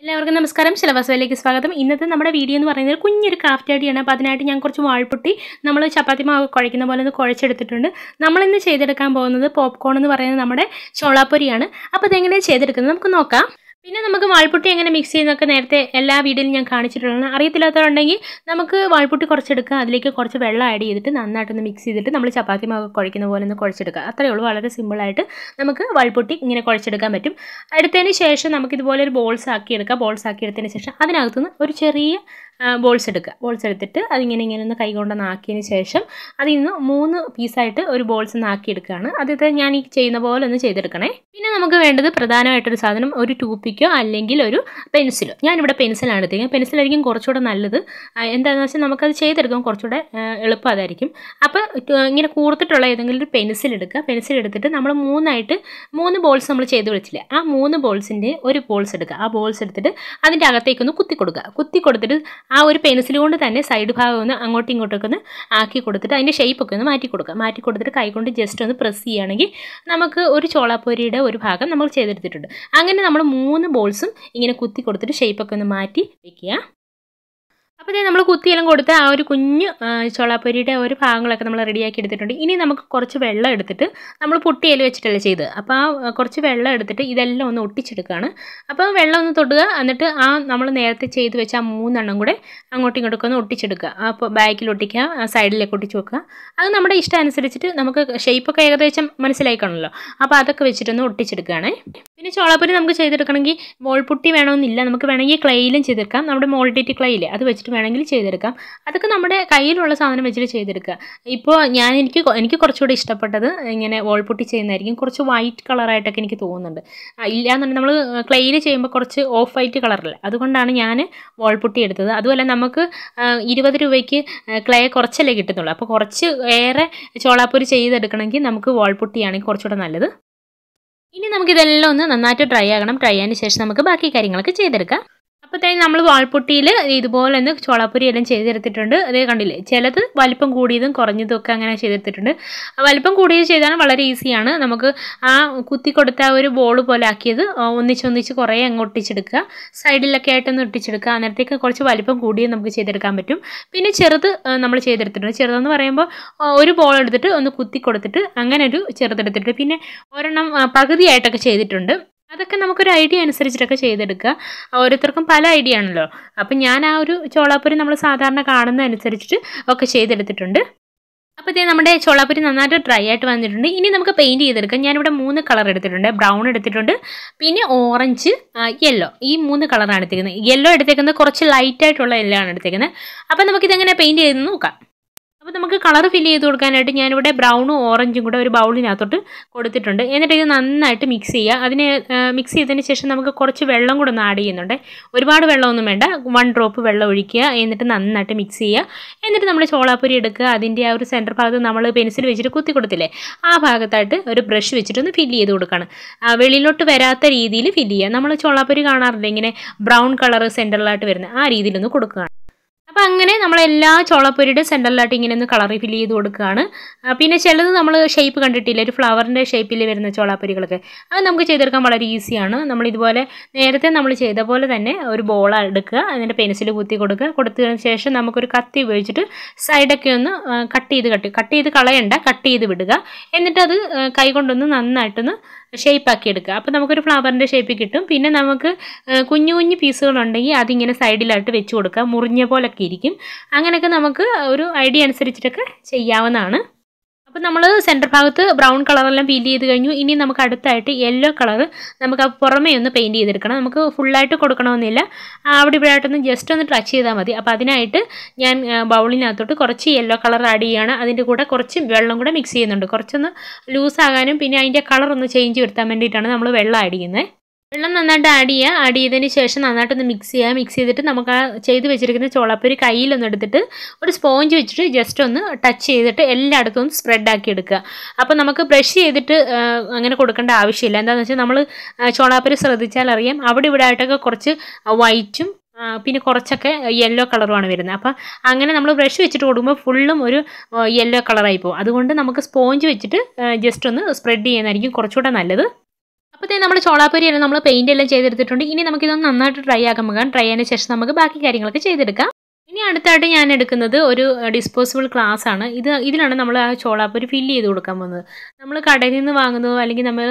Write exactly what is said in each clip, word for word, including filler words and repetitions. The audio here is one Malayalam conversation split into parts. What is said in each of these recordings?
എല്ലാവർക്കും നമസ്കാരം. ശലഭാസിലേക്ക് സ്വാഗതം. ഇന്നത്തെ നമ്മുടെ വീഡിയോ എന്ന് പറയുന്നത് കുഞ്ഞൊരു ക്രാഫ്റ്റ് ഐഡിയാണ്. അപ്പോൾ അതിനായിട്ട് ഞാൻ കുറച്ച് വാൾപുട്ടി നമ്മൾ ചപ്പാത്തി മാവ് കുഴയ്ക്കുന്ന പോലെ ഒന്ന് കുഴച്ചെടുത്തിട്ടുണ്ട്. നമ്മളിന്ന് ചെയ്തെടുക്കാൻ പോകുന്നത് പോപ്കോൺ എന്ന് പറയുന്നത് നമ്മുടെ ചോളാപ്പൊരിയാണ്. അപ്പോൾ അതെങ്ങനെ ചെയ്തെടുക്കുന്നത് നമുക്ക് നോക്കാം. പിന്നെ നമുക്ക് വാൾപുട്ടി എങ്ങനെ മിക്സ് ചെയ്യുന്നതൊക്കെ നേരത്തെ എല്ലാ വീഡിയോയിലും ഞാൻ കാണിച്ചിട്ടുള്ളതാണ്. അറിയത്തില്ലാത്തതുണ്ടെങ്കിൽ നമുക്ക് വാൾപുട്ടി കുറച്ചെടുക്കുക, അതിലേക്ക് കുറച്ച് വെള്ളം ആഡ് ചെയ്തിട്ട് നന്നായിട്ടൊന്ന് മിക്സ് ചെയ്തിട്ട് നമ്മൾ ചപ്പാത്തി മാവ് കുഴയ്ക്കുന്ന പോലെ ഒന്ന് കുഴച്ചെടുക്കുക. അത്രയേ ഉള്ളൂ. വളരെ സിമ്പിളായിട്ട് നമുക്ക് വാൾപുട്ടി ഇങ്ങനെ കുഴച്ചെടുക്കാൻ പറ്റും. എടുത്തതിന് ശേഷം നമുക്കിതുപോലെ ഒരു ബോൾസ് ആക്കി എടുക്കുക. ബോൾസ് ആക്കി എടുത്തതിന് ശേഷം അതിനകത്തുനിന്ന് ഒരു ചെറിയ ബോൾസ് എടുക്കുക. ബോൾസ് എടുത്തിട്ട് അതിങ്ങനെ ഇങ്ങനെ ഒന്ന് കൈകൊണ്ടൊന്ന് ആക്കിയതിന് ശേഷം അതിൽ നിന്ന് മൂന്ന് പീസായിട്ട് ഒരു ബോൾസ് ഒന്ന് ആക്കിയെടുക്കുകയാണ്. ആദ്യത്തെ ഞാൻ ഈ ചെയ്യുന്ന പോലെ ഒന്ന് ചെയ്തെടുക്കണേ. പിന്നെ നമുക്ക് വേണ്ടത് പ്രധാനമായിട്ടൊരു സാധനം ഒരു ടൂപ്പിക്കോ അല്ലെങ്കിൽ ഒരു പെൻസിലോ. ഞാനിവിടെ പെൻസിലാണ് എടുത്തിരിക്കുന്നത്. പെൻസിലായിരിക്കും കുറച്ചുകൂടെ നല്ലത്. എന്താണെന്ന് വെച്ചാൽ നമുക്കത് ചെയ്തെടുക്കാൻ കുറച്ചുകൂടെ എളുപ്പം അതായിരിക്കും. അപ്പോൾ ഇങ്ങനെ കൂർത്തിട്ടുള്ള ഏതെങ്കിലും ഒരു പെൻസിൽ എടുക്കുക. പെൻസിൽ എടുത്തിട്ട് നമ്മൾ മൂന്നായിട്ട് മൂന്ന് ബോൾസ് നമ്മൾ ചെയ്ത് വെച്ചില്ലേ, ആ മൂന്ന് ബോൾസിൻ്റെ ഒരു ബോൾസ് എടുക്കുക. ആ ബോൾസ് എടുത്തിട്ട് അതിൻ്റെ അകത്തേക്കൊന്ന് കുത്തി കൊടുക്കുക. കുത്തി കൊടുത്തിട്ട് ആ ഒരു പെൻസിൽ കൊണ്ട് തന്നെ സൈഡ് ഭാഗം ഒന്ന് അങ്ങോട്ടും ഇങ്ങോട്ടൊക്കെ ഒന്ന് ആക്കി കൊടുത്തിട്ട് അതിൻ്റെ ഷേപ്പൊക്കെ ഒന്ന് മാറ്റി കൊടുക്കുക. മാറ്റി കൊടുത്തിട്ട് കൈകൊണ്ട് ജസ്റ്റ് ഒന്ന് പ്രസ് ചെയ്യുകയാണെങ്കിൽ നമുക്ക് ഒരു ചോളാപ്പൊരിയുടെ ഒരു ഭാഗം നമ്മൾ ചെയ്തെടുത്തിട്ടുണ്ട്. അങ്ങനെ നമ്മൾ മൂന്ന് ബോൾസും ഇങ്ങനെ കുത്തി കൊടുത്തിട്ട് ഷേപ്പൊക്കെ ഒന്ന് മാറ്റി വയ്ക്കുക. അപ്പോൾ ഇതേ നമ്മൾ കുത്തിയെല്ലാം കൊടുത്ത് ആ ഒരു കുഞ്ഞ് ചോളാപ്പൊരിയുടെ ഒരു ഭാഗങ്ങളൊക്കെ നമ്മൾ റെഡിയാക്കി എടുത്തിട്ടുണ്ട്. ഇനി നമുക്ക് കുറച്ച് വെള്ളം എടുത്തിട്ട് നമ്മൾ പുട്ടിയിൽ വെച്ചിട്ടല്ലേ ചെയ്ത്, അപ്പോൾ ആ കുറച്ച് വെള്ളം എടുത്തിട്ട് ഇതെല്ലാം ഒന്ന് ഒട്ടിച്ചെടുക്കുകയാണ്. അപ്പോൾ വെള്ളം ഒന്ന് തൊടുക, എന്നിട്ട് ആ നമ്മൾ നേരത്തെ ചെയ്ത് വെച്ച ആ മൂന്നെണ്ണം കൂടെ അങ്ങോട്ടും ഇങ്ങോട്ടൊക്കെ ഒന്ന് ഒട്ടിച്ചെടുക്കുക. അപ്പോൾ ബാക്കിൽ ഒട്ടിക്കുക, സൈഡിലേക്ക് ഒട്ടിച്ച് വെക്കുക. അത് നമ്മുടെ ഇഷ്ടം അനുസരിച്ചിട്ട് നമുക്ക് ഷേപ്പൊക്കെ ഏകദേശം മനസ്സിലായി കാണുമല്ലോ. അപ്പോൾ അതൊക്കെ വെച്ചിട്ടൊന്ന് ഒട്ടിച്ചെടുക്കുകയാണ്. പിന്നെ ചോളാപ്പൊരി നമുക്ക് ചെയ്തെടുക്കണമെങ്കിൽ മോൾപുട്ടി വേണമെന്നില്ല, നമുക്ക് വേണമെങ്കിൽ ക്ലേയിലും ചെയ്തെടുക്കാം. നമ്മുടെ മോൾഡിറ്റി ക്ലേയില്ലേ അത് വെച്ചിട്ട് വേണമെങ്കിൽ ചെയ്തെടുക്കാം. അതൊക്കെ നമ്മുടെ കയ്യിലുള്ള സാധനം വെച്ചിട്ട് ചെയ്തെടുക്കുക. ഇപ്പോൾ ഞാൻ എനിക്ക് എനിക്ക് കുറച്ചുകൂടി ഇഷ്ടപ്പെട്ടത് ഇങ്ങനെ വോൾപുട്ടി ചെയ്യുന്നതായിരിക്കും. കുറച്ച് വൈറ്റ് കളറായിട്ടൊക്കെ എനിക്ക് തോന്നുന്നുണ്ട്. ഇല്ലയെന്നുണ്ടെങ്കിൽ നമ്മൾ ക്ലേയിൽ ചെയ്യുമ്പോൾ കുറച്ച് ഓഫ് വൈറ്റ് കളറല്ല, അതുകൊണ്ടാണ് ഞാൻ വോൾപുട്ടി എടുത്തത്. അതുപോലെ നമുക്ക് ഇരുപത് രൂപയ്ക്ക് ക്ലേ കുറച്ചല്ലേ കിട്ടുന്നുള്ളൂ. അപ്പോൾ കുറച്ച് ഏറെ ചോളാപ്പൊരി ചെയ്തെടുക്കണമെങ്കിൽ നമുക്ക് വോൾപുട്ടിയാണെങ്കിൽ കുറച്ചുകൂടെ നല്ലത്. ഇനി നമുക്കിതെല്ലാം ഒന്ന് നന്നായിട്ട് ഡ്രൈ ആകണം. ഡ്രൈ ആയതിന് ശേഷം നമുക്ക് ബാക്കി കാര്യങ്ങളൊക്കെ ചെയ്തെടുക്കാം. അപ്പോഴത്തേക്കും നമ്മൾ വാൾപുട്ടിയിൽ ഇതുപോലെ ഒന്ന് ചോളാപ്പൊരി എല്ലാം ചെയ്തെടുത്തിട്ടുണ്ട്. അതേ കണ്ടില്ലേ, ചിലത് വലിപ്പം കൂടിയതും കുറഞ്ഞതും ഒക്കെ അങ്ങനെ ചെയ്തെടുത്തിട്ടുണ്ട്. വലിപ്പം കൂടിയത് ചെയ്താൽ വളരെ ഈസിയാണ്. നമുക്ക് ആ കുത്തി കൊടുത്ത ആ ഒരു ബോൾ പോലെ ആക്കിയത് ഒന്നിച്ചൊന്നിച്ച് കുറേ അങ്ങ് ഒട്ടിച്ചെടുക്കുക. സൈഡിലൊക്കെ ആയിട്ടൊന്ന് ഒട്ടിച്ചെടുക്കുക. അന്നേരത്തേക്ക് കുറച്ച് വലിപ്പം കൂടിയത് നമുക്ക് ചെയ്തെടുക്കാൻ പറ്റും. പിന്നെ ചെറുത് നമ്മൾ ചെയ്തെടുത്തിട്ടുണ്ട്. ചെറുതെന്ന് പറയുമ്പോൾ ഒരു ബോൾ എടുത്തിട്ട് ഒന്ന് കുത്തി കൊടുത്തിട്ട് അങ്ങനെ ഒരു ചെറുതെടുത്തിട്ട് പിന്നെ ഒരെണ്ണം പകുതിയായിട്ടൊക്കെ ചെയ്തിട്ടുണ്ട്. അതൊക്കെ നമുക്കൊരു ഐഡിയ അനുസരിച്ചിട്ടൊക്കെ ചെയ്തെടുക്കുക. ഓരോരുത്തർക്കും പല ഐഡിയ ആണല്ലോ. അപ്പം ഞാൻ ആ ഒരു ചോളാപ്പൊരി നമ്മൾ സാധാരണ കാണുന്ന അനുസരിച്ചിട്ട് ഒക്കെ ചെയ്തെടുത്തിട്ടുണ്ട്. അപ്പോൾ ഇതേ നമ്മുടെ ചോളാപ്പൊരി നന്നായിട്ട് ഡ്രൈ ആയിട്ട് വന്നിട്ടുണ്ട്. ഇനി നമുക്ക് പെയിൻറ്റ് ചെയ്തെടുക്കാം. ഞാനിവിടെ മൂന്ന് കളർ എടുത്തിട്ടുണ്ട്. ബ്രൗൺ എടുത്തിട്ടുണ്ട്, പിന്നെ ഓറഞ്ച്, യെല്ലോ, ഈ മൂന്ന് കളറാണ് എടുത്തേക്കുന്നത്. യെല്ലോ എടുത്തേക്കുന്നത് കുറച്ച് ലൈറ്റായിട്ടുള്ള യെല്ലോ ആണ് എടുത്തേക്കുന്നത്. അപ്പോൾ നമുക്കിതെങ്ങനെ പെയിൻറ്റ് ചെയ്ത് നോക്കാം. അപ്പോൾ നമുക്ക് കളർ ഫില്ല് ചെയ്ത് കൊടുക്കാനായിട്ട് ഞാനിവിടെ ബ്രൗണും ഓറഞ്ചും കൂടെ ഒരു ബൗളിനകത്തോട്ട് കൊടുത്തിട്ടുണ്ട്. എന്നിട്ട് ഇത് നന്നായിട്ട് മിക്സ് ചെയ്യുക. അതിന് മിക്സ് ചെയ്തതിന് ശേഷം നമുക്ക് കുറച്ച് വെള്ളം കൂടെ ഒന്ന് ആഡ് ചെയ്യുന്നുണ്ട്. ഒരുപാട് വെള്ളമൊന്നും വേണ്ട, വൺ ഡ്രോപ്പ് വെള്ളം ഒഴിക്കുക. എന്നിട്ട് നന്നായിട്ട് മിക്സ് ചെയ്യുക. എന്നിട്ട് നമ്മൾ ചോളാപ്പൊരി എടുക്കുക. അതിൻ്റെ ആ ഒരു സെൻറ്റർ ഭാഗത്ത് നമ്മൾ പെൻസിൽ വെച്ചിട്ട് കുത്തി കൊടുത്തില്ലേ, ആ ഭാഗത്തായിട്ട് ഒരു ബ്രഷ് വെച്ചിട്ടൊന്ന് ഫില്ല് ചെയ്ത് കൊടുക്കുകയാണ്. വെളിയിലോട്ട് വരാത്ത രീതിയിൽ ഫില്ല് ചെയ്യുക. നമ്മൾ ചോളാപ്പൊരി കാണാറില്ല ഇങ്ങനെ ബ്രൗൺ കളർ സെൻറ്ററിലായിട്ട് വരുന്ന ആ രീതിയിലൊന്ന് കൊടുക്കുകയാണ്. അപ്പോൾ അങ്ങനെ നമ്മളെല്ലാ ചോളാപ്പൊരിയുടെ സെൻറ്ററിലായിട്ട് ഇങ്ങനെ ഒന്ന് കളർ ഫില്ല് ചെയ്ത് കൊടുക്കുകയാണ്. പിന്നെ ചിലത് നമ്മൾ ഷേപ്പ് കണ്ടിട്ടില്ല, ഒരു ഫ്ലവറിൻ്റെ ഷേപ്പിൽ വരുന്ന ചോളാപ്പൊരികളൊക്കെ അത് നമുക്ക് ചെയ്തെടുക്കാൻ വളരെ ഈസിയാണ്. നമ്മളിതുപോലെ നേരത്തെ നമ്മൾ ചെയ്ത പോലെ തന്നെ ഒരു ബോൾ എടുക്കുക, അതിൻ്റെ പെൻസിൽ കുത്തി കൊടുക്കുക. കൊടുത്തതിന് ശേഷം നമുക്കൊരു കത്തി ഉപയോഗിച്ചിട്ട് സൈഡൊക്കെ ഒന്ന് കട്ട് ചെയ്ത് കട്ട് കട്ട് ചെയ്ത് കളയണ്ട, കട്ട് ചെയ്ത് വിടുക. എന്നിട്ട് അത് കൈ കൊണ്ടൊന്ന് നന്നായിട്ടൊന്ന് ഷേപ്പാക്കി എടുക്കുക. അപ്പോൾ നമുക്കൊരു ഫ്ലവറിൻ്റെ ഷേപ്പ് കിട്ടും. പിന്നെ നമുക്ക് കുഞ്ഞു കുഞ്ഞു പീസുകളുണ്ടെങ്കിൽ അതിങ്ങനെ സൈഡിലായിട്ട് വെച്ച് കൊടുക്കുക. മുറിഞ്ഞ പോലൊക്കെ ഇരിക്കും. അങ്ങനെയൊക്കെ നമുക്ക് ഒരു ഐഡിയ അനുസരിച്ചിട്ടൊക്കെ ചെയ്യാവുന്നതാണ്. അപ്പോൾ നമ്മൾ സെൻറ്റർ ഭാഗത്ത് ബ്രൗൺ കളറെല്ലാം ഫില്ല് ചെയ്ത് കഴിഞ്ഞു. ഇനി നമുക്ക് അടുത്തായിട്ട് യെല്ലോ കളർ നമുക്ക് ആ പുറമേ ഒന്ന് പെയിൻറ്റ് ചെയ്തെടുക്കണം. നമുക്ക് ഫുള്ളായിട്ട് കൊടുക്കണമെന്നില്ല, അവിടെ ഇവിടെ ആയിട്ടൊന്ന് ജസ്റ്റ് ഒന്ന് ടച്ച് ചെയ്താൽ മതി. അപ്പോൾ അതിനായിട്ട് ഞാൻ ബൗളിനകത്തോട്ട് കുറച്ച് യെല്ലോ കളർ ആഡ് ചെയ്യുകയാണ്. അതിൻ്റെ കൂടെ കുറച്ച് വെള്ളം കൂടെ മിക്സ് ചെയ്യുന്നുണ്ട്. കുറച്ചൊന്ന് ലൂസാകാനും പിന്നെ അതിൻ്റെ കളർ ഒന്ന് ചേഞ്ച് വരുത്താൻ വേണ്ടിയിട്ടാണ് നമ്മൾ വെള്ളം ആഡ് ചെയ്യുന്നത്. വെള്ളം നന്നായിട്ട് ആഡ് ചെയ്യുക. ആഡ് ചെയ്തതിന് ശേഷം നന്നായിട്ടൊന്ന് മിക്സ് ചെയ്യുക. മിക്സ് ചെയ്തിട്ട് നമുക്ക് ആ ചെയ്ത് വെച്ചിരിക്കുന്ന ചോളാപ്പൊരി കയ്യിലൊന്ന് എടുത്തിട്ട് ഒരു സ്പോഞ്ച് വെച്ചിട്ട് ജസ്റ്റ് ഒന്ന് ടച്ച് ചെയ്തിട്ട് എല്ലായിടത്തും ഒന്ന് സ്പ്രെഡാക്കി എടുക്കുക. അപ്പോൾ നമുക്ക് ബ്രഷ് ചെയ്തിട്ട് അങ്ങനെ കൊടുക്കേണ്ട ആവശ്യമില്ല. എന്താണെന്ന് വെച്ചാൽ നമ്മൾ ചോളാപ്പൊരി ശ്രദ്ധിച്ചാൽ അറിയാം, അവിടെ ഇവിടെ ആയിട്ടൊക്കെ കുറച്ച് വൈറ്റും പിന്നെ കുറച്ചൊക്കെ യെല്ലോ കളറുമാണ് വരുന്നത്. അപ്പം അങ്ങനെ നമ്മൾ ബ്രഷ് വെച്ചിട്ട് കൊടുക്കുമ്പോൾ ഫുള്ളും ഒരു യെല്ലോ കളറായി പോകും. അതുകൊണ്ട് നമുക്ക് സ്പോഞ്ച് വെച്ചിട്ട് ജസ്റ്റ് ഒന്ന് സ്പ്രെഡ് ചെയ്യുന്നതായിരിക്കും കുറച്ചുകൂടെ നല്ലത്. അപ്പോൾ നമ്മൾ ചോളാപ്പൊരിയെല്ലാം നമ്മൾ പെയിൻ്റ് എല്ലാം ചെയ്തെടുത്തിട്ടുണ്ട്. ഇനി നമുക്കിതൊന്ന് നന്നായിട്ട് ഡ്രൈ ആക്കാൻ പോകാം. ഡ്രൈ ആയതിനു ശേഷം നമുക്ക് ബാക്കി കാര്യങ്ങളൊക്കെ ചെയ്തെടുക്കാം. ഇനി അടുത്തായിട്ട് ഞാൻ എടുക്കുന്നത് ഒരു ഡിസ്പോസിബിൾ ഗ്ലാസ് ആണ്. ഇത് ഇതിലാണ് നമ്മൾ ആ ചോളാപ്പൊരി ഫില്ല് ചെയ്ത് കൊടുക്കാൻ പോകുന്നത്. നമ്മൾ കടയിൽ നിന്ന് വാങ്ങുന്നതോ അല്ലെങ്കിൽ നമ്മൾ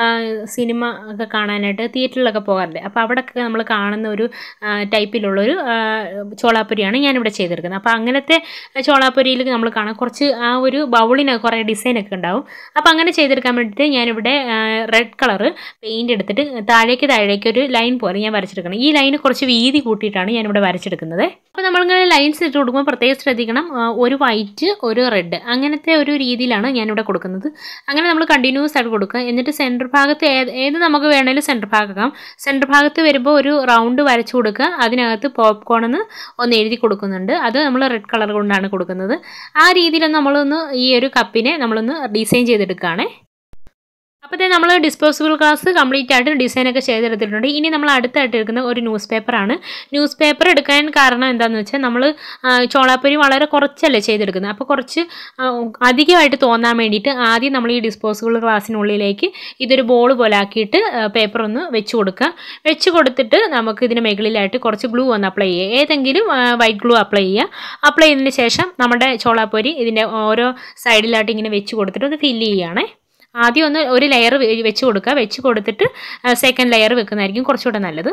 സിനിമ ഒക്കെ കാണാനായിട്ട് തിയേറ്ററിലൊക്കെ പോകാറില്ലേ, അപ്പോൾ അവിടെയൊക്കെ നമ്മൾ കാണുന്ന ഒരു ടൈപ്പിലുള്ളൊരു ചോളാപ്പൊരിയാണ് ഞാനിവിടെ ചെയ്തെടുക്കുന്നത്. അപ്പോൾ അങ്ങനത്തെ ചോളാപ്പൊരിയിൽ നമ്മൾ കാണാം കുറച്ച് ആ ഒരു ബൗളിന് കുറേ ഡിസൈനൊക്കെ ഉണ്ടാവും. അപ്പോൾ അങ്ങനെ ചെയ്തെടുക്കാൻ വേണ്ടിയിട്ട് ഞാനിവിടെ റെഡ് കളറ് പെയിൻ്റ് എടുത്തിട്ട് താഴേക്ക് താഴേക്ക് ഒരു ലൈൻ പോലെ ഞാൻ വരച്ചെടുക്കണം. ഈ ലൈന് കുറച്ച് വീതി കൂട്ടിയിട്ടാണ് ഞാനിവിടെ വരച്ചെടുക്കുന്നത്. അപ്പോൾ നമ്മളിങ്ങനെ ലൈൻസ് ഇട്ട് കൊടുക്കുമ്പോൾ പ്രത്യേകം ശ്രദ്ധിക്കണം, ഒരു വൈറ്റ് ഒരു റെഡ് അങ്ങനത്തെ ഒരു രീതിയിലാണ് ഞാനിവിടെ കൊടുക്കുന്നത്. അങ്ങനെ നമ്മൾ കണ്ടിന്യൂസ് ആയിട്ട് കൊടുക്കുക. എന്നിട്ട് സെൻറ്റർ ഭാഗത്ത് ഏത് ഏത് നമുക്ക് വേണമെങ്കിലും സെൻറ്റർ ഭാഗമാക്കാം. സെൻറ്റർ ഭാഗത്ത് വരുമ്പോൾ ഒരു റൗണ്ട് വരച്ചു കൊടുക്കുക. അതിനകത്ത് പോപ്കോൺ എന്ന് ഒന്ന് എഴുതി കൊടുക്കുന്നുണ്ട്. അത് നമ്മൾ റെഡ് കളർ കൊണ്ടാണ് കൊടുക്കുന്നത്. ആ രീതിയിലൊന്ന് നമ്മളൊന്ന് ഈ ഒരു കപ്പിനെ നമ്മളൊന്ന് ഡിസൈൻ ചെയ്തെടുക്കുകയാണേ. അപ്പോൾ നമ്മൾ ഡിസ്പോസിബിൾ ഗ്ലാസ് കംപ്ലീറ്റ് ആയിട്ട് ഡിസൈനൊക്കെ ചെയ്തെടുത്തിട്ടുണ്ട്. ഇനി നമ്മൾ അടുത്തായിട്ട് എടുക്കുന്ന ഒരു ന്യൂസ് പേപ്പറാണ്. ന്യൂസ് പേപ്പർ എടുക്കാൻ കാരണം എന്താണെന്ന് വെച്ചാൽ നമ്മൾ ചോളാപ്പൊരി വളരെ കുറച്ചല്ലേ ചെയ്തെടുക്കുന്നത്. അപ്പോൾ കുറച്ച് അധികമായിട്ട് തോന്നാൻ വേണ്ടിയിട്ട് ആദ്യം നമ്മൾ ഈ ഡിസ്പോസിബിൾ ഗ്ലാസ്സിനുള്ളിലേക്ക് ഇതൊരു ബോൾ പോലെ ആക്കിയിട്ട് പേപ്പർ ഒന്ന് വെച്ച് കൊടുക്കുക. വെച്ച് കൊടുത്തിട്ട് നമുക്ക് ഇതിന് മുകളിലായിട്ട് കുറച്ച് ഗ്ലൂ ഒന്ന് അപ്ലൈ ചെയ്യുക. ഏതെങ്കിലും വൈറ്റ് ഗ്ലൂ അപ്ലൈ ചെയ്യുക. അപ്ലൈ ചെയ്തതിന് ശേഷം നമ്മുടെ ചോളാപ്പൊരി ഇതിൻ്റെ ഓരോ സൈഡിലായിട്ട് ഇങ്ങനെ വെച്ച് കൊടുത്തിട്ട് ഒന്ന് ഫില്ല് ചെയ്യുകയാണേ. ആദ്യം ഒന്ന് ഒരു ലെയർ വെച്ച് കൊടുക്കുക. വെച്ച് കൊടുത്തിട്ട് സെക്കൻഡ് ലെയർ വെക്കുന്നതായിരിക്കും കുറച്ചുകൂടെ നല്ലത്.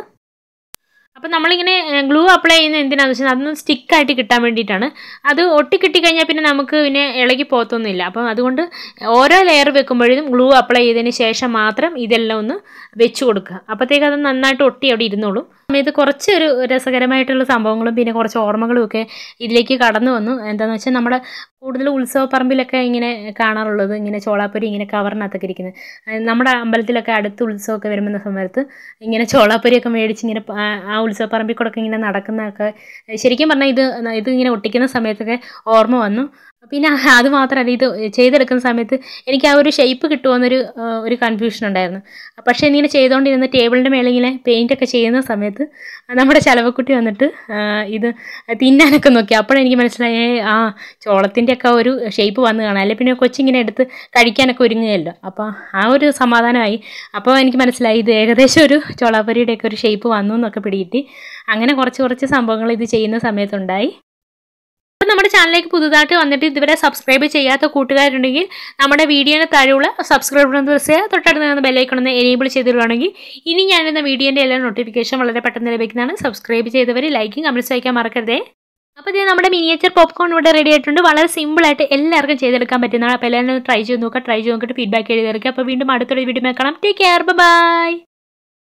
അപ്പോൾ നമ്മളിങ്ങനെ ഗ്ലൂ അപ്ലൈ ചെയ്യുന്നത് എന്തിനാണെന്ന് വെച്ചാൽ അതൊന്ന് സ്റ്റിക്കായിട്ട് കിട്ടാൻ വേണ്ടിയിട്ടാണ്. അത് ഒട്ടി കിട്ടിക്കഴിഞ്ഞാൽ പിന്നെ നമുക്ക് പിന്നെ ഇളകി പോകത്തൊന്നുമില്ല. അപ്പം അതുകൊണ്ട് ഓരോ ലെയർ വെക്കുമ്പോഴും ഗ്ലൂ അപ്ലൈ ചെയ്തതിന് ശേഷം മാത്രം ഇതെല്ലാം ഒന്ന് വെച്ച് കൊടുക്കുക. അപ്പോഴത്തേക്ക് അത് നന്നായിട്ട് ഒട്ടി അവിടെ ഇരുന്നോളും. സമയത്ത് കുറച്ച് ഒരു രസകരമായിട്ടുള്ള സംഭവങ്ങളും പിന്നെ കുറച്ച് ഓർമ്മകളും ഒക്കെ ഇതിലേക്ക് കടന്നു വന്നു. എന്താണെന്ന് വെച്ചാൽ നമ്മുടെ കൂടുതൽ ഉത്സവപ്പറമ്പിലൊക്കെ ഇങ്ങനെ കാണാറുള്ളത് ഇങ്ങനെ ചോളാപ്പൊരി ഇങ്ങനെ കവറിനകത്തൊക്കെ ഇരിക്കുന്നത്. നമ്മുടെ അമ്പലത്തിലൊക്കെ അടുത്ത് ഉത്സവമൊക്കെ വരുന്ന സമയത്ത് ഇങ്ങനെ ചോളാപ്പൊരിയൊക്കെ മേടിച്ച് ഇങ്ങനെ ആ ഉത്സവപ്പറമ്പിൽ കൂടെ ഒക്കെ ഇങ്ങനെ നടക്കുന്നതൊക്കെ ശരിക്കും പറഞ്ഞാൽ ഇത് ഇത് ഇങ്ങനെ ഒട്ടിക്കുന്ന സമയത്തൊക്കെ ഓർമ്മ വന്നു. പിന്നെ അത് മാത്രമല്ല, ഇത് ചെയ്തെടുക്കുന്ന സമയത്ത് എനിക്ക് ആ ഒരു ഷേപ്പ് കിട്ടുമോയെന്നൊരു ഒരു കൺഫ്യൂഷൻ ഉണ്ടായിരുന്നു. പക്ഷേ ഇങ്ങനെ ചെയ്തുകൊണ്ടിരുന്ന ടേബിളിൻ്റെ മേലെ ഇങ്ങനെ പെയിൻ്റൊക്കെ ചെയ്യുന്ന സമയത്ത് നമ്മുടെ ചലവക്കുട്ടി വന്നിട്ട് ഇത് തിന്നാനൊക്കെ നോക്കി. അപ്പോഴെനിക്ക് മനസ്സിലായേ ആ ചോളത്തിൻ്റെയൊക്കെ ഒരു ഷേപ്പ് വന്ന് കാണാം. അല്ലെങ്കിൽ പിന്നെ കൊച്ചിങ്ങനെ എടുത്ത് കഴിക്കാനൊക്കെ ഒരുങ്ങുകയല്ലോ. അപ്പോൾ ആ ഒരു സമാധാനമായി. അപ്പോൾ എനിക്ക് മനസ്സിലായി ഇത് ഏകദേശം ഒരു ചോളാപ്പൊരിയുടെയൊക്കെ ഒരു ഷേപ്പ് വന്നു എന്നൊക്കെ പിടികിട്ടി. അങ്ങനെ കുറച്ച് കുറച്ച് സംഭവങ്ങൾ ഇത് ചെയ്യുന്ന സമയത്തുണ്ടായി. അപ്പോൾ നമ്മുടെ ചാനലിലേക്ക് പുതുതായിട്ട് വന്നിട്ട് ഇതുവരെ സബ്സ്ക്രൈബ് ചെയ്യാത്ത കൂട്ടുകാരുണ്ടെങ്കിൽ നമ്മുടെ വീഡിയോയുടെ താഴെയുള്ള സബ്സ്ക്രൈബ് ബട്ടൺ പ്രസ് ചെയ്യുക. തൊട്ടടുത്ത് ബെല്ലൈക്കൺ ഒന്ന് എനേബിൾ ചെയ്തിടുകയാണെങ്കിൽ ഇനി ഞാനിരുന്ന വീഡിയോൻ്റെ എല്ലാ നോട്ടിഫിക്കേഷൻ വളരെ പെട്ടെന്ന് ലഭിക്കുന്നതാണ്. സബ്സ്ക്രൈബ് ചെയ്തവർ ലൈക്കും കമൻറ്റ്സ് അയക്കാൻ മറക്കരുതേ. അപ്പോൾ ഇത് നമ്മുടെ മിനിയേച്ചർ പോപ്കോൺ ഇവിടെ റെഡി ആയിട്ടുണ്ട്. വളരെ സിമ്പിളായിട്ട് എല്ലാവർക്കും ചെയ്തെടുക്കാൻ പറ്റുന്നതാണ്. അപ്പോൾ എല്ലാവരും ട്രൈ ചെയ്ത് നോക്കുക. ട്രൈ ചെയ്ത് നോക്കിയിട്ട് ഫീഡ്ബാക്ക് എഴുതി തരിക. അപ്പോൾ വീണ്ടും അടുത്തൊരു വീഡിയോ കാണാം. Take care, by.